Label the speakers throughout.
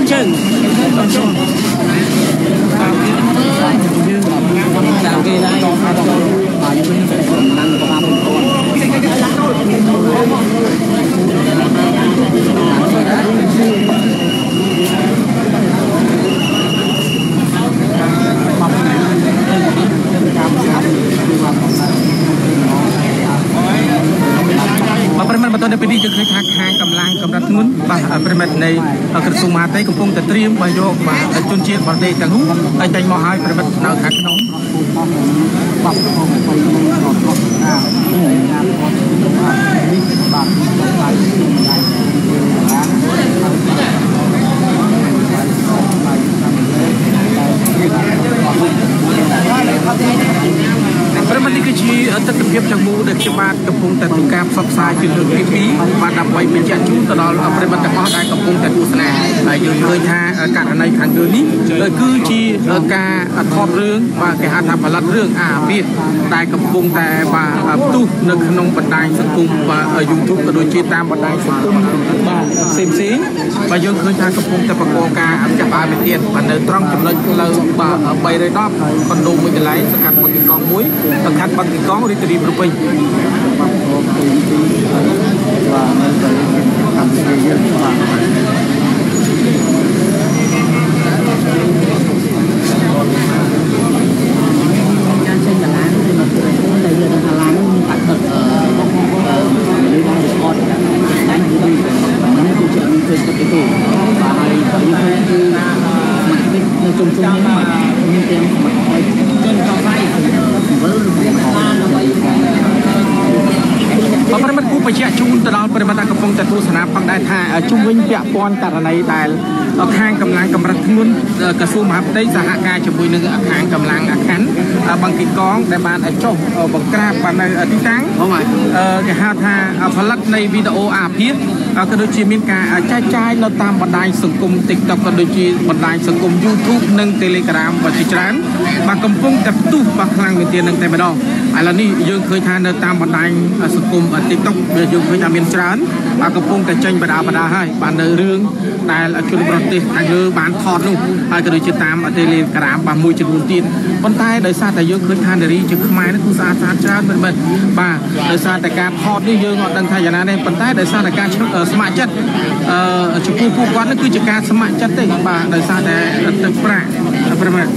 Speaker 1: ជើងតាមគេដែរដល់ហើយយើងនឹងប្រមាណប្រមាណប្រមាណបន្តទៅពីនេះយើងឃើញថាខាងកម្លាំងកម្រិតធ្ងន់បាទប្រមាណនៃក្រសួងមហាផ្ទៃកំពុងតែត្រៀមបើយកបាទជនជាតិបរទេសទាំងនោះឲ្យចេញមកឲ្យប្រមាណនៅខាងក្នុងប្រមាណនេះគឺជាទស្សនវិជ្ជាទាំងមូលដែលខ្ញុំបានកំពុងតែធ្វើការផ្សព្វផ្សាយពីលើកទី2បានដើម្បីបញ្ជាក់ជូនទៅដល់ប្រិយមិត្តទាំងអស់ដែលកំពុងតែទស្សនាហើយយើងឃើញថាករណីខាងលើនេះគឺជាការថតរឿងបាទគេហៅថាផលិតរឿងអាពាហ៍ដែលកំពុងតែបាទផ្ទុះនៅក្នុងបណ្ដាញសង្គមបាទ YouTube ក៏ដូចជាតាមបណ្ដាញសង្គមបាទផ្សេងបាទយើងឃើញថាកំពុងតែបង្កការអភិបាលវិទ្យាបាទនៅត្រង់ចំណុចផ្លូវបាទ310 ខុនដូមួយកន្លែងសង្កាត់បឹងកងមួយសង្កាត់បឹងកងរាជធានីភ្នំពេញបាទនៅតែកម្ពុជាយើងបាទការចេញកន្លែងគឺមកទៅតែយើងកន្លែងនេះមានបាត់ទឹកឬបានរកអត់តែនេះគឺជាមានធ្វើទឹកទៅបាទហើយយើងឃើញគឺមកវិញនៅជុំនេះមានទាំងមកជនចောင်းស្អីវិលរបស់បានដើម្បីបាទប្រិមត្តគូបញ្ជាក់ជូនទៅដល់ប្រិមត្តកំពុងតែទស្សនាផងដែរថាជុំវិញពាក់ព័ន្ធករណីដែលខាងកម្លាំងកម្រិតធ្ងន់ក្រសួងមហាផ្ទៃសហការជាមួយនឹងខាងកម្លាំងអាខណ្ឌបឹងកេងកងដែលបានចុះបង្ក្រាបបាននៅទីតាំងគេហៅថាផលិតនៃវីដេអូអាភាសក៏ដូចជាមានការចែកចាយនៅតាមបណ្ដាញសង្គម TikTok ក៏ដូចជាបណ្ដាញសង្គម YouTube និង Telegram បាទជាច្រើនបាទកំពុងតែផ្ទុះបាទខ្លាំងមែនទែននឹងតែម្ដងឥឡូវនេះយើងឃើញថានៅតាមបណ្ដាញសង្គម TikTok យើងឃើញថាមានច្រើនបាទកំពុងតែចេញបដាហើយបាទនៅរឿងដែលជនប្រទេសខាងលើបានថតនោះហើយក៏ដូចជាតាម Telegram បាទមួយចំនួនទៀតប៉ុន្តែដោយសារតែយើងឃើញថានារីជាខ្មែរនេះគឺស្អាតច្រើនមែនបាទដោយសារតែការថតនេះយើងអត់ដឹងថាយ៉ាងណាទេប៉ុន្តែដោយសារតែការស្ម័គ្រចិត្តចំពោះពួកគាត់នេះគឺជាការស្ម័គ្រចិត្តទេបាទដោយសារតែទឹកប្រាក់ប្រមាណ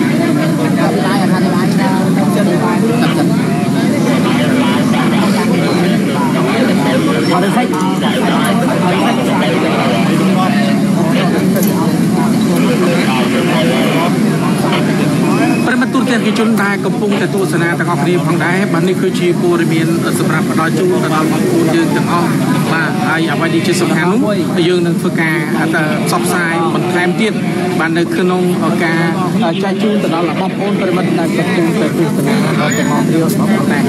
Speaker 1: ប្រិមត្តទូរទស្សនិកជនដែលកំពុងតែទស្សនាទាំងអស់គ្នាផងដែរបាទនេះគឺជាព័ត៌មានសម្រាប់ផ្ដល់ជូនទៅដល់បងប្អូនយើងទាំងអស់បាទហើយអ្វីដែលជាសំខាន់នោះយើងនឹងធ្វើការផ្សព្វផ្សាយបន្ថែមទៀតបាទនៅក្នុងការចែកជូនទៅដល់បងប្អូនប្រិមត្តដែលកំពុងតែទស្សនាទាំងអស់គ្នាផងដែរ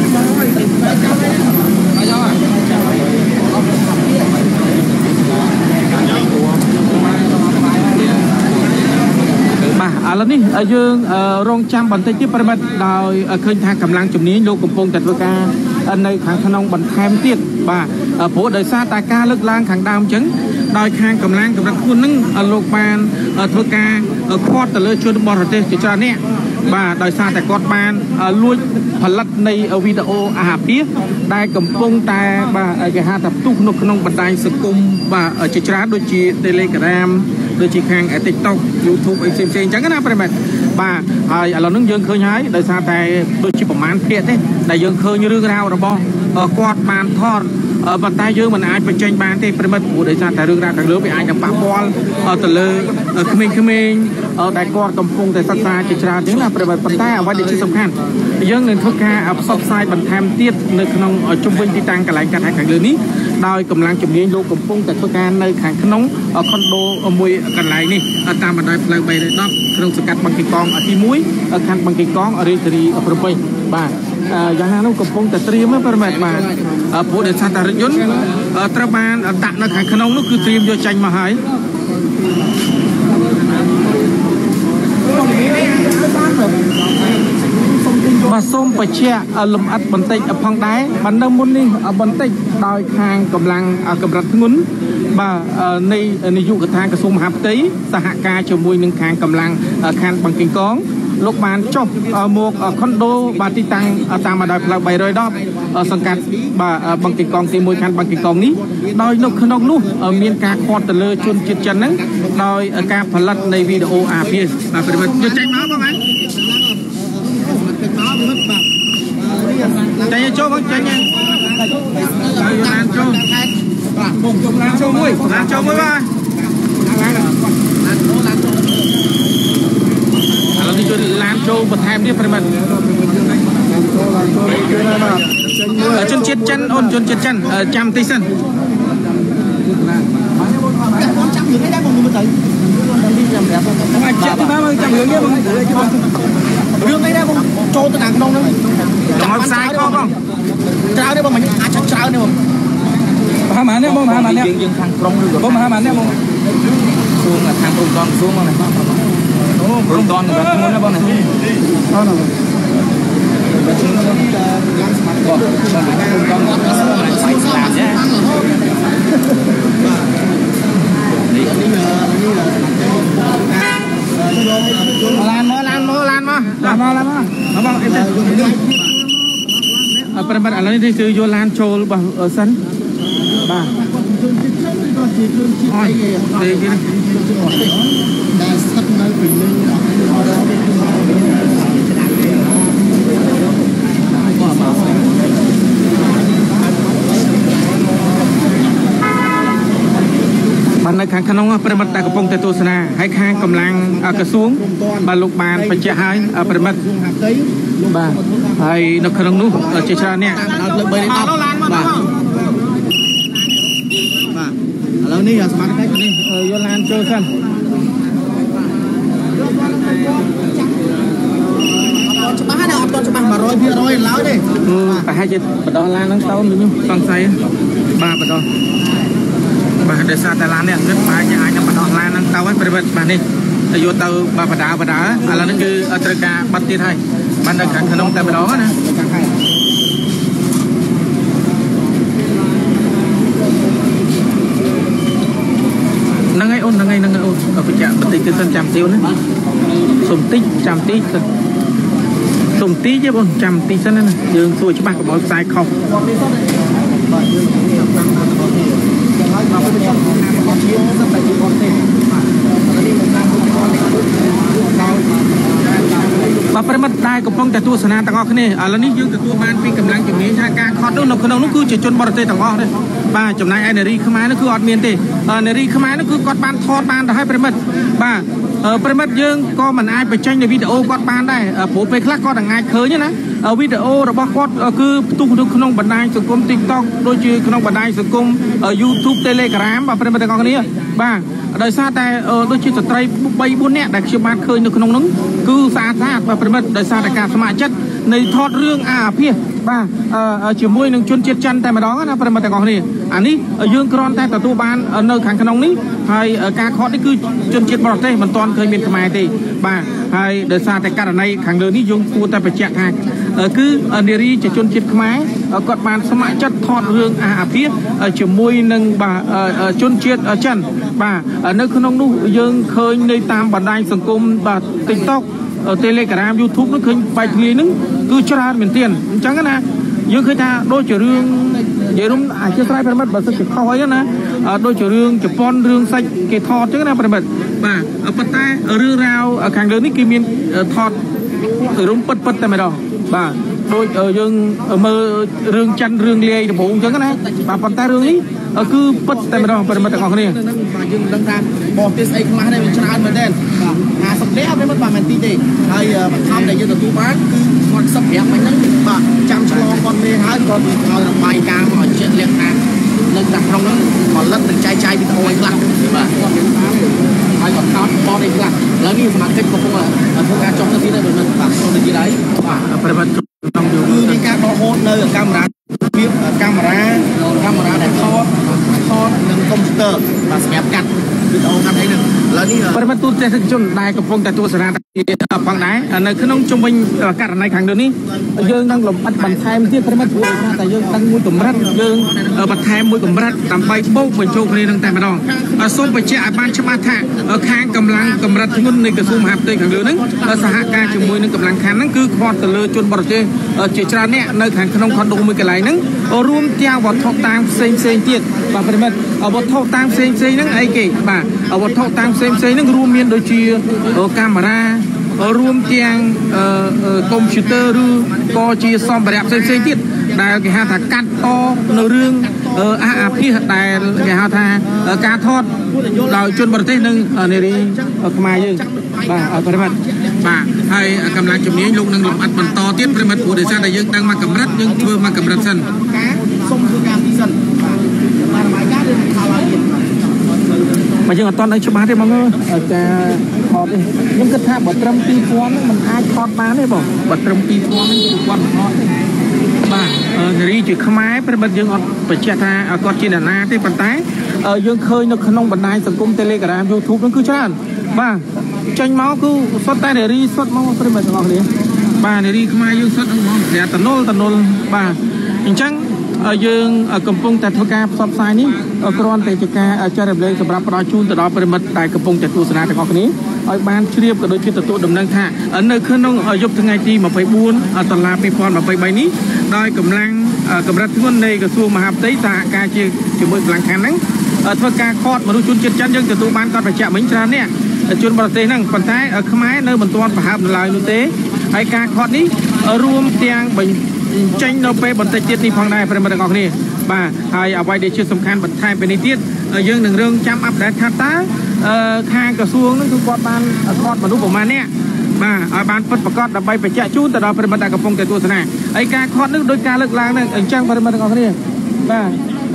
Speaker 1: បាទឥឡូវនេះយើងរងចាំបន្តិចទៀតប្រិមិត្តដោយឃើញថាកម្លាំងជំនាញលោកកំពុងតែធ្វើការនៅខាងក្នុងបន្ថែមទៀតបាទព្រោះដោយសារតែការលើកឡើងខាងដើមអញ្ចឹងដោយខាងកម្លាំងកម្រិតធ្ងន់នឹងលោកបានធ្វើការខាត់ទៅលើជនបរទេសជាច្រើនអ្នកបាទដោយសារតែគាត់បានលួចផលិតនៃវីដេអូអាហារពាសដែលកំពុងតែបាទគេហៅថាផ្ទុះនៅក្នុងបណ្ដាញសង្គមបាទជាច្រើនដូចជា Telegram ដូចជាខាង TikTok YouTube អីផ្សេងៗអញ្ចឹងណាប្រិមិត្តបាទហើយឥឡូវនេះយើងឃើញហើយដោយសារតែដូចជាប្រមាណភាគទេដែលយើងឃើញរឿងរ៉ាវរបស់គាត់បានថតប៉ុន្តែយើងមិនអាចបញ្ចេញបានទេប្រិមិត្តព្រោះដោយសារតែរឿងរ៉ាវខាងលើវាអាចនឹងប៉ះពាល់ទៅលើក្មេងៗដែលគាត់កំពុងតែសិក្សាជាច្រើនចឹងណាប្រិមិត្តប៉ុន្តែអ្វីដែលជាសំខាន់យើងនឹងធ្វើការផ្សព្វផ្សាយបន្ថែមទៀតនៅក្នុងជុំវិញទីតាំងកន្លែងកាត់ហែកខាងលើនេះដោយកម្លាំងជំនាញលោកកំពុងតែធ្វើការនៅខាងក្នុងខុនដូមួយកន្លែងនេះតាមបណ្ដោយផ្លូវ310ក្នុងសង្កាត់បឹងកេងកងទី1ខណ្ឌបឹងកេងកងរាជធានីភ្នំពេញបាទយ៉ាងណានោះកំពុងតែត្រៀមប្រិមិត្តបាទព្រោះដោយសារតែរថយន្តត្រូវបានដាក់នៅខាងក្នុងនោះគឺត្រៀមយកចាញ់មកហើយប bà xôm bà che lùm ắt bần tịch phong đáy bà nâng môn đi bần tịch đòi khang cầm lăng cầm rạch ngún bà này dụ cái thang cái xôm hạp tí sa hạ ca cho mùi nâng khang cầm lăng khang bằng kinh con lúc bàn chọc một condo bà ti tăng tam mà đòi là bày rồi đó sân cát bà bằng kinh con thì mùi khang bằng kinh con ní đòi nông khăn nông nút miền ca khoan tờ lơ chôn chiết chân nắng đòi ca phần lậtในวิดีโอphía bà phải bật cho tranh nó không anh tranh nha cho không tranh nha lan cho mũi baเราที่จะlan cho bật thêm đi phải bật chôn chiết chân ôn chôn chiết chân trăm tí sân
Speaker 2: đường đây đây không cho tôi làm nông nữa
Speaker 1: chọn sai không
Speaker 2: trao đấy mình chắc trao đấy
Speaker 3: mà mà nếu mà nếu
Speaker 1: dừng thang prong
Speaker 3: rồi mà nếu
Speaker 1: xuống là thang prong con xuống này prong con là không nó bao này
Speaker 3: đó là
Speaker 1: Pada pada alam ini tu jualan col bah sen, bah. Oi, đây kia. Bạn nơi khang khăn ông pada pada kapong tetu sana, hai khang cầm lang ke xuống, bà lục bàn phải chạy hai pada pada. Bà, hay nó không nút ở trên trán nè.
Speaker 2: Lực bơi đi bọc. Bà. Lâu ní là smart cách đi.
Speaker 1: Vô lan chơi khăn.
Speaker 2: Cho bác nào cho bác mà rồi láo đi.
Speaker 1: Bà hai chết bật đó lan nắng tao mình nhung toàn say. Bà bật đó. Bà để xa Thái Lan nè, rất bà nhà ai trong bật đó lan nắng tao ấy bật bà đi. Vô tàu bà đá là nó cứ ở trời cả bắt tiết hay. Bạn đã khăn khăn ông tại đó nè. Nâng ngay ôn ở cái chợ bật tích cái sân trăm tiêu nữa sùng tích trăm tí sùng tí chứ bon trăm tí sân này dương xuôi cho bạn có bao sai không bà phải mất đai của phong trào tu sanh tàng ngọc này là ní dương từ tu ban pin cầm lăng chuẩn bị thay ca khó đâu nó cứ chỉ chôn bờ tây tàng ngọc đấy bà chấm này energy khmer nó cứ ọt miền tây energy khmer nó cứ quạt ban thọt ban đểให้phải mất bà phải mất dương có mình ai phải tranhในวิดีโอquạt ban đây phổ biến khác có đằng ai khơi nhá nè video rồi bao quát cứ tu được không bản đài sự công TikTok đôi chứ không bản đài sự công YouTube Telegram bà phải mất tàng ngọc này bà đời xa tại đôi chứ tây bay buôn nè đặc biệt ban khơi được không nóng cứ xa và phải mất đời xa tại cả sਮਾchất này thọt riêng phía bà chỉ môi nâng chôn chết chân tại mà đó là phải mất tàng ngọc này anh ấy dương cron tại tu ban ở nơi kháng khăn ní hay ca khó đấy cứ chôn chết bọt đây mình toàn khơi miền Khmer thì bà hay đời xa tại cả này kháng lớn ní dương phu tại phải chạy hàng cứ neri chỉ chôn chết Khmer còn ban sਮਾchất thọt riêng phía chỉ môi nâng bà chôn chết chân bà ở nơi không nung dương khơi nơi tam bản đài sừng cung bà TikTok Telegram YouTube nó khơi bài thuyền nứng cứ cho ra miền tiền chẳng cái nào dương khơi ta đôi chữ riêng vậy đúng ai chưa sai phải mất bà sẽ chụp khói á đôi chữ riêng chụp pon riêng xanh cái thọt chứ cái nào phải mất bà ở bát tay ở riêng rau ở càng lớn ní kim miên thọt từ đúng bật tại mày đó bà đôi dương mơ riêng chân riêng lê được bụng chứ cái này bà bát tay riêng ý cứ bật tại mày đó phải mất còn cái này
Speaker 2: dương đăng ra bỏ tiền ấy mà đây mình cho ăn mình đen sập đéo với mất bà mình tin đi hay mình tham này như là tu bán cứ con sập đéo mình nó bà chăm cho con mê hái con bài ca mà chuyện liệt nè lên đặt trong đó còn lật từng chai bị thôi lặt bà hay còn cao bo đây lặtแล้วนี่สมาชิกของพวกเราพวกการจองที่ได้โดยมันฝากตัวในที่ไหนคือมีการรอโฮสเลยกับการកាមេរ៉ាដែលថតនឹងកុំព្យូទ័របាទសម្រាប់កាត់វីដេអូកាត់អីហ្នឹងឥឡូវនេះ
Speaker 1: ប្រិមត្តទូទេសនិកជនដែលកំពុងតែទស្សនាផងដែរនៅក្នុងជុំវិញករណីខាងលើនេះយើងនឹងលំអិតបន្ថែមទៀតប្រិមត្តព្រោះថាយើងដឹងមួយកម្រិតយើងបន្ថែមមួយកម្រិតដើម្បីបូកបញ្ចូលគ្នានឹងតែម្ដងសូមបញ្ជាក់ឲ្យបានច្បាស់ថាខាងកម្លាំងកម្រិតធ្ងន់នៃក្រសួងមហាផ្ទៃខាងលើហ្នឹងសហការជាមួយនឹងកម្លាំងខាងហ្នឹងគឺខ្វាត់ទៅលើជនបរទេសជាច្រើនអ្នកនៅខាងក្នុងខុនដូមួយកន្លែងហ្នឹងរួមទាំងវត្ថុតាងផ្សេងទៀតបាទប្រិមត្តវត្ថុតាងផ្សេងហ្នឹងអីគេបាទវត្ថុតាងផ្សេងហ្នឹងរួមមានដូចជាកាមេរ៉ារួមទាំងកុំព្យូទ័រឬក៏ជាសម្ភារៈផ្សេងទៀតដែលគេហៅថាកាត់តនៅរឿងអាភិសដែលគេហៅថាការថតដោយជនបរទេសនឹងនារីខ្មែរយើងបាទប្រិមត្តបាទហើយកម្លាំងជំនាញលោកនឹងលំអិតបន្តទៀតប្រិមត្តព្រោះដោយសារតែយើងដឹងមកកម្រិតយើងធ្វើមកកម្រិតសិន
Speaker 2: សុំធ្វើការទីសិនបាទរបាយការណ៍រឿងខោឡើងទៀត
Speaker 1: មកយើងអត់តដឹងច្បាស់ទេបងការថតនេះខ្ញុំគិតថាបើត្រឹម 2000 ហ្នឹងมันអាចថតបានទេបងបើត្រឹម 2000 ហ្នឹងគឺគាត់ថតទេបាទនារីជាខ្មែរប្រិមត្តយើងអត់បញ្ជាក់ថាគាត់ជាអ្នកណាទេប៉ុន្តែយើងឃើញនៅក្នុងបណ្ដាញសង្គម Telegram YouTube ហ្នឹងគឺច្រើនបាទចេញមកគឺសុទ្ធតែនារីសុទ្ធមកប្រិមត្តទាំងអស់គ្នាបាទនារីខ្មែរយើងសុទ្ធហ្នឹងហ្មងតែតនុលបាទអញ្ចឹងយើងកំពុងតែធ្វើការផ្សព្វផ្សាយនេះគ្រាន់តែជាការចែករំលែកសម្រាប់ផ្ដល់ជូនទៅដល់ប្រិមិត្តដែលកំពុងតែទស្សនាទាំងអស់គ្នាឲ្យបានជ្រាបក៏ដូចជាទទួលដំណឹងថានៅក្នុងយប់ថ្ងៃទី24 តុលា 2023នេះដោយកម្លាំងកម្រិតធ្ងន់នៃក្រសួងមហាផ្ទៃសហការជាមួយកម្លាំងខាងហ្នឹងធ្វើការខកមនុស្សជនជាតិចិនយើងទទួលបានគាត់បញ្ជាក់មិញច្រើននេះជនបរទេសហ្នឹងប៉ុន្តែខ្មែរនៅមិនទាន់ប្រហើបនៅឡើយនោះទេហើយការខកនេះរួមទាំងចេញនៅពេលបន្តិចទៀតនេះផងដែរប្រិមត្តទាំងអស់គ្នាបាទហើយអ្វីដែលជាសំខាន់បន្ថែមពីនេះទៀតយើងនឹងរឿងចាំអាប់ដេតថាតើខាងក្រសួងនឹងគឺគាត់បានខកមនុស្សប្រមាណនេះបាទឲ្យបានពិតប្រាកដដើម្បីបញ្ជាក់ជូនទៅដល់ប្រិមត្តដែលកំពុងតែទស្សនាហើយការខកនឹងដោយការលើកឡើងនឹងអញ្ចឹងប្រិមត្តទាំងអស់គ្នាបាទ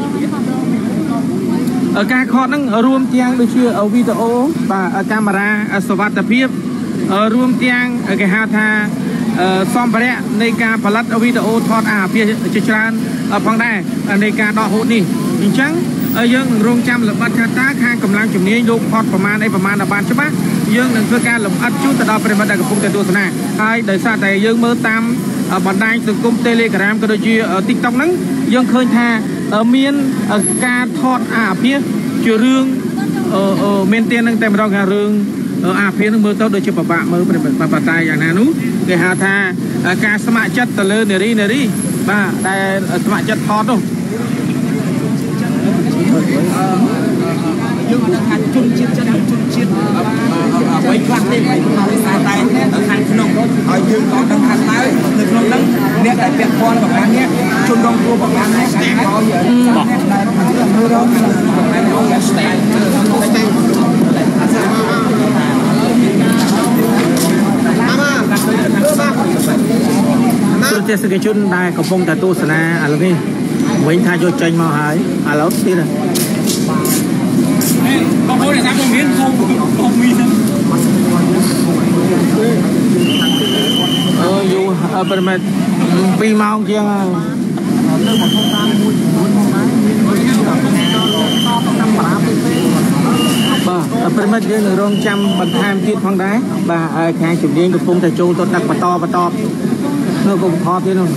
Speaker 1: ការខកនឹងរួមទាំងដូចជាវីដេអូបាទកាមេរ៉ាសុវត្ថិភាពរួមទាំងគេហៅថាសម្ភារៈនៃការផលិតវីដេអូថតអាភិសជាច្រើនផងដែរនៃការដកហូតនេះអញ្ចឹងយើងនឹងរងចាំលម្អិតថាតើខាងកម្លាំងជំនាញលោកផតប្រមាណដល់បានច្បាស់យើងនឹងធ្វើការលម្អិតជូនទៅដល់ប្រិមត្តដែលកំពុងតែទស្សនាហើយដោយសារតែយើងមើលតាមបណ្ដាញសង្គម Telegram ក៏ដូចជា TikTok ហ្នឹងយើងឃើញថាមានការថតអាភិសជារឿងមែនទែននឹងតែម្ដងថារឿងអាភិសនឹងមើលទៅដូចជាពិបាកមើលប្រិមត្តបតាយ៉ាងណានោះគេហៅថាការស្ម័គ្រចិត្តទៅលើនារីបាទដែលស្ម័គ្រចិត្តថតនោះ
Speaker 2: យើងមិនថាជនជាតិចិនជនជាតិអ្វីខ្លះទេហើយសារតែខាងក្នុងហើយយើងក៏ដឹងថាតើនៅក្នុងហ្នឹងអ្នកដែលពាក់ព័ន្ធប្រមាណនេះជនរងគ្រោះប្រមាណនេះស្ទែកឲ្យមើលរងស្ទែក
Speaker 1: ទូទេសនិកជនដែលកំពុងតែទស្សនាឥឡូវនេះវិញថាយកចេញមកហើយឥឡូវទៀត
Speaker 3: បងប្អូនអ្នកណាក៏មានខ្ញុំមាន
Speaker 1: យូរប្រិមិត្ត2ម៉ោងជាងហើយបាទប្រិមិត្តយើងនឹងរងចាំបន្ថែមទៀតផងដែរបាទខាងជំនាញកំពុងតែចូលទៅដាក់បន្តនៅកុំថតទៀតក្នុង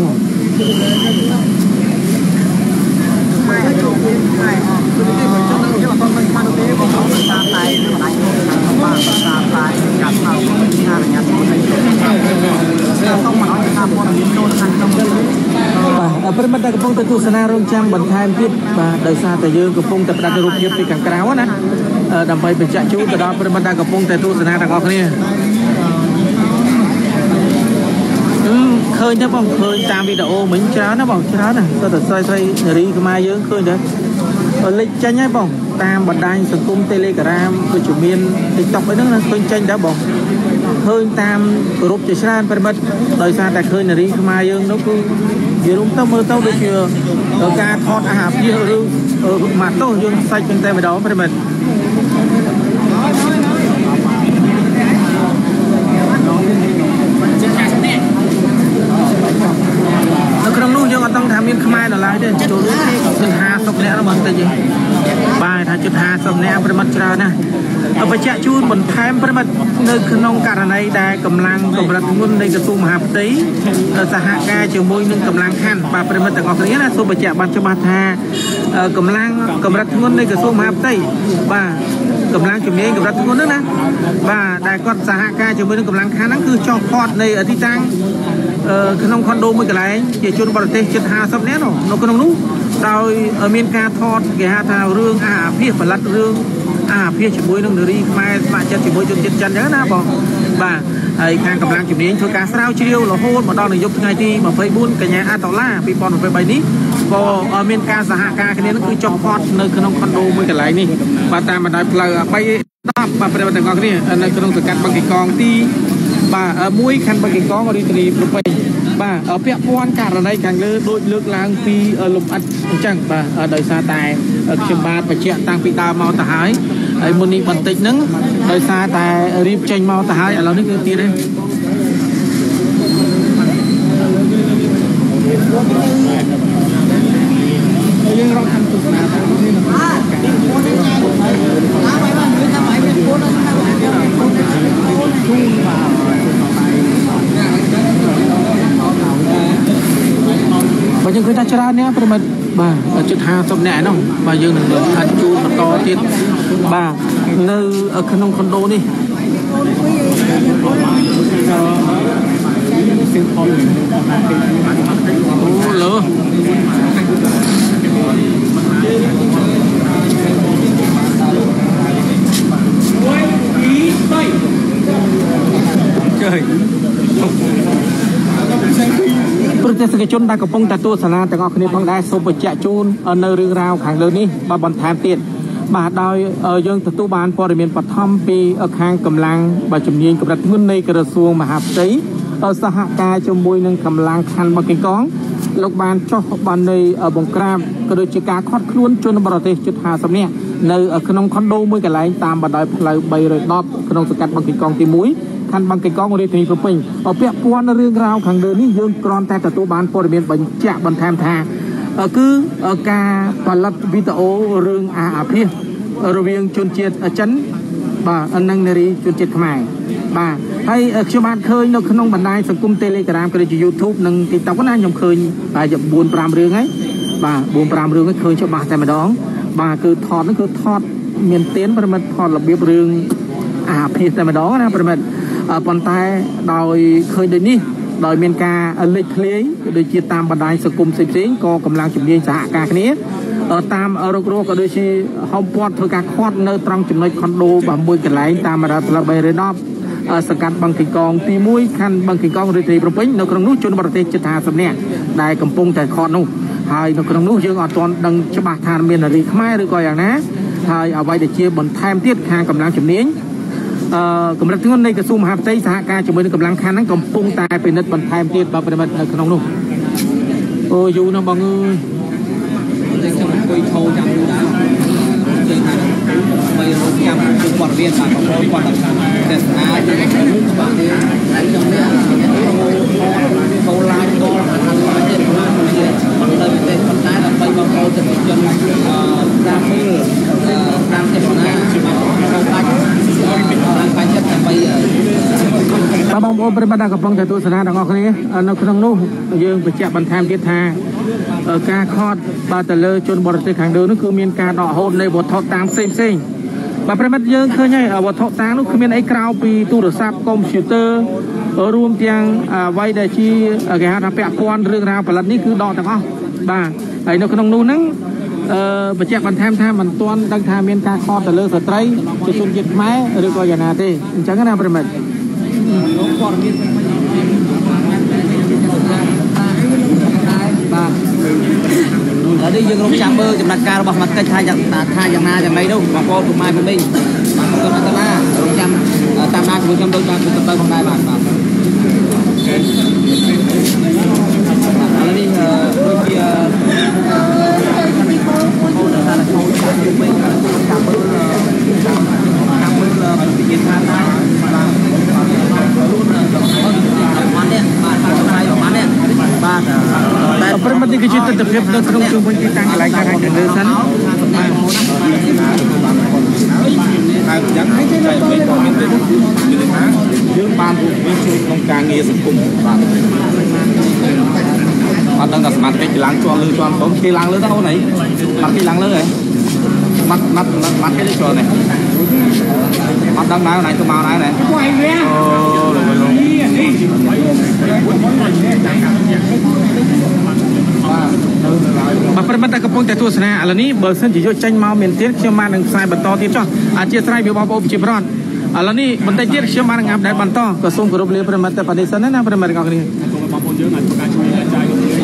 Speaker 1: ប្រិមត្តដែលកំពុងតែទស្សនារងចាំបន្ថែមទៀតបាទដោយសារតែយើងកំពុងតែផ្ដាច់រូបភាពពីខាងក្រៅណាដើម្បីបញ្ជាក់ជូនទៅដល់ប្រិមត្តដែលកំពុងតែទស្សនាទាំងអស់គ្នាឃើញទេបងឃើញតាមវីដេអូមិញច្រើនណាបងច្រើនណាទៅតែស្រីនារីខ្មែរយើងឃើញទេលេចចេញហើយបងតាមបណ្ដាញសង្គម Telegram ដូចជាមាន TikTok អីហ្នឹងឃើញចេញដែរបងឃើញតាមរូបជាច្រើនប្រិមិត្តដោយសារតែឃើញនារីខ្មែរយើងនោះគឺវារួមទៅមើលទៅដូចជាការថតអាហារពីឬម៉ាត់ទៅយើងសាច់ចឹងតែម្ដងប្រិមិត្តនៅក្នុងនោះយើងអត់ដឹងថា 50 នាក់ប្រិមត្តច្រើនណាស់បញ្ជាក់ជូនបន្ថែមប្រិមត្តនៅក្នុងករណីដែលកម្លាំងកម្រិតធ្ងន់នៃក្រសួងមហាផ្ទៃសហការជាមួយនឹងកម្លាំងខណ្ឌបាទប្រិមត្តទាំងអស់គ្នាណាសូមបញ្ជាក់បានច្បាស់ថាកម្លាំងកម្រិតធ្ងន់នៃក្រសួងមហាផ្ទៃបាទកម្លាំងជំនាញកម្រិតធ្ងន់ហ្នឹងណាបាទដែលគាត់សហការជាមួយនឹងកម្លាំងខណ្ឌហ្នឹងគឺចោះផតនៃទីតាំងក្នុងខុនដូមួយកន្លែងជាជនបរទេសជិត50នាក់នៅក្នុងនោះដោយមានការថតគេហៅថារឿងអាភិបផលិតរឿងអាភិបជាមួយនឹងនារីខ្មែរស្ម័គ្រចិត្តជាមួយជនជាតិចិនអញ្ចឹងណាបងបាទហើយខាងកម្លាំងជំនាញធ្វើការស្រាវជ្រាវរហូតមកដល់នាយកថ្ងៃទី24កញ្ញាដុល្លារ2023នេះក៏មានការសហការគ្នានឹងគឺចុះផតនៅក្នុងខុនដូមួយកន្លែងនេះបាទតាមបណ្ដោយផ្លូវ310បាទប្រិយមិត្តទាំងអស់គ្នានៅក្នុងសង្កាត់បឹងកេកងទីបាទមួយខណ្ឌបឹងកេកងរាជធានីភ្នំពេញបាទពាក់ព័ន្ធករណីខាងលើដូចលើកឡើងពីលំអិតអញ្ចឹងបាទដោយសារតែខ្ញុំបាទបញ្ជាក់តាំងពីដើមមកទៅហើយមុននេះបន្តិចហ្នឹងដោយសារតែរៀបចេញមកទៅហើយឥឡូវនេះគឺទៀតទេយើងរកខាងទស្សនាទៅនេះនៅបើយើងឃើញថាច្រើននេះប្រិមិត្តបាទជិត50នាក់ហ្នឹងបាទយើងនឹងខាត់ជួលបន្តទៀតបាទនៅក្នុងខុនដូនេះអូលើប្រទេសកជនដែលកំពុងតែទស្សនាទាំងអស់គ្នាផងដែរសូមបញ្ជាក់ជូននៅរឿងរ៉ាវខាងលើនេះបាទបន្ថែមទៀតបាទដោយយើងទទួលបានព័ត៌មានបឋមពីខាងកម្លាំងបាទជំនាញកម្រិតធ្ងន់នៃក្រសួងមហាផ្ទៃសហការជាមួយនឹងកម្លាំងខណ្ឌបឹងកេកងលោកបានចុះបាននៃបង្ក្រាបក៏ដូចជាការខាត់ខ្លួនជនបរទេសជិត50នាក់នៅក្នុងខុនដូមួយកន្លែងតាមបណ្ដោយផ្លូវ310ក្នុងសង្កាត់បឹងកេកងទី1ខណ្ឌបឹងកេកងរាជធានីភ្នំពេញពាក់ព័ន្ធនឹងរឿងរ៉ាវខាងលើនេះយើងគ្រាន់តែទទួលបានព័ត៌មានបញ្ជាក់បន្ថែមថាគឺការផលិតវីដេអូរឿងអាភិបរវាងជនជាតិចិនបាទនិងនារីជនជាតិខ្មែរបាទហើយខ្ញុំបានឃើញនៅក្នុងបណ្ដាញសង្គម Telegram ក៏ដូចជា YouTube និង TikTok ណាខ្ញុំឃើញតែ4-5រឿងហើយបាទ4-5រឿងឃើញច្បាស់តែម្ដងបាទគឺថតហ្នឹងគឺថតមានទៀនប្រិមិត្តថតរបៀបរឿងអាភិបតែម្ដងណាប្រិមិត្តប៉ុន្តែដោយឃើញដូចនេះដោយមានការលេចធ្លាយដូចជាតាមបណ្ដាញសង្គមផ្សេងៗក៏កម្លាំងជំនាញសហការគ្នាតាមរករក៏ដូចជាហោមព័ទ្ធធ្វើការខាត់នៅត្រង់ចំណុចខុនដូបាទមួយកន្លែងតាមរ៉ាផ្លូវ310សង្កាត់បឹងកេកងទី1ខណ្ឌបឹងកេកងរាជធានីភ្នំពេញនៅក្នុងនោះជនបរទេសជិត50នាក់ដែលកំពុងតែខាត់នោះហើយនៅក្នុងនោះយើងអត់ទាន់ដឹងច្បាស់ថាមាននារីខ្មែរឬក៏យ៉ាងណាហើយអ្វីដែលជាបន្ថែមទៀតខាងកម្លាំងជំនាញកម្រិតធ្ងន់នៃក្រសួងមហាផ្ទៃសហការជាមួយនឹងកម្លាំងខណ្ឌហ្នឹងកំពុងតែពិនិត្យបន្ថែមទៀតបាទប្រិមិត្តនៅក្នុងនោះអូយូរណាស់បងអើយខ្ញុំអង្គុយថោចាំយូរដែរឃើញថាបីរកចាំជួបព័ត៌មានបាទបងប្អូនគាត់តែស្នាទៅបាទនេះហើយខ្ញុំនេះហូរឡាយដល់ទៀតនៅប្រទេសប៉ុន្តែដើម្បីបងប្អូនទៅជនតាមមើលតាមទេសនាបងបាច់បាច់ចិត្តដើម្បីបងប្អូនប្រិយមិត្តដែលកំពុងតែទស្សនាទាំងអស់គ្នានៅក្នុងនោះយើងបញ្ជាក់បន្ថែមទៀតថាការខត់បាទទៅលើជនបរទេសខាងលើនោះគឺមានការដកហូតនៃវត្ថុតាងផ្សេងបាទប្រិយមិត្តយើងឃើញហើយវត្ថុតាងនោះគ្មានអីក្រៅពីទូរស័ព្ទកុំព្យូទ័ររួមទាំងអ្វីដែលជាគេហៅថាពាក់ព័ន្ធរឿងរ៉ាវផលិតនេះគឺដកទាំងអស់បាទហើយនៅក្នុងនោះហ្នឹងបញ្ជាក់បន្ថែមថាមិនទាន់ដឹងថាមានការខត់ទៅលើស្ត្រីជាជនជាតិខ្មែរឬក៏យ៉ាងណាទេអញ្ចឹងណាប្រិយមិត្តព័ត៌មានបាទឥឡូវយើងរកចាំមើលចំណាត់ការរបស់មកកិច្ចថាយ៉ាងណាយ៉ាងម៉េចនោះបងប្អូនពុកម៉ែពុកមីងបាទបងប្អូនអន្តឡារកចាំតាមដានជាមួយខ្ញុំដូចបានទៅផងដែរបាទបាទឥឡូវនេះដូចជាបងប្អូនដែលថាខូចតាមជុំវិញចាំមើលវិញ្ញាណថាបាទខ្លួនរបស់នេះបាទបាទតែប្រិមត្តនេះគឺជាទស្សនវិជ្ជានៅក្នុងជុំវិញទីតាំងកន្លែងការខាងលើសិន
Speaker 2: ហើយយ៉ាងនេះចែកវិញក៏មានទៀតគឺថាយើងបានរួមវិញជួយក្នុងការងារសង្គមបាទអត់ដឹងថាសមាជិកឡើងជាន់លើជាន់បងគេឡើងលើទៅអូនអីបាត់គេឡើងលើហ៎បាត់គេជាន់នេះអត់ដឹងដែរណៃទៅមកដែរណែបាទប្រិមត្តកំពុងតែទស្សនាឥឡូវនេះបើសិនជាយកចេញមកមានទៀតខ្ញុំបាននឹងផ្សាយបន្តទៀតចុះអធិស្ឋានពីបងប្អូនប្រជាពលរដ្ឋឥឡូវនេះបន្តិចទៀតខ្ញុំបានងាប់ដែលបន្តក៏សូមគោរពលាប្រិមត្តតែបដិសិនណាប្រិមត្តទាំងអស់គ្នាបងប្អូនយើងអាចប្រកាសជួយចែក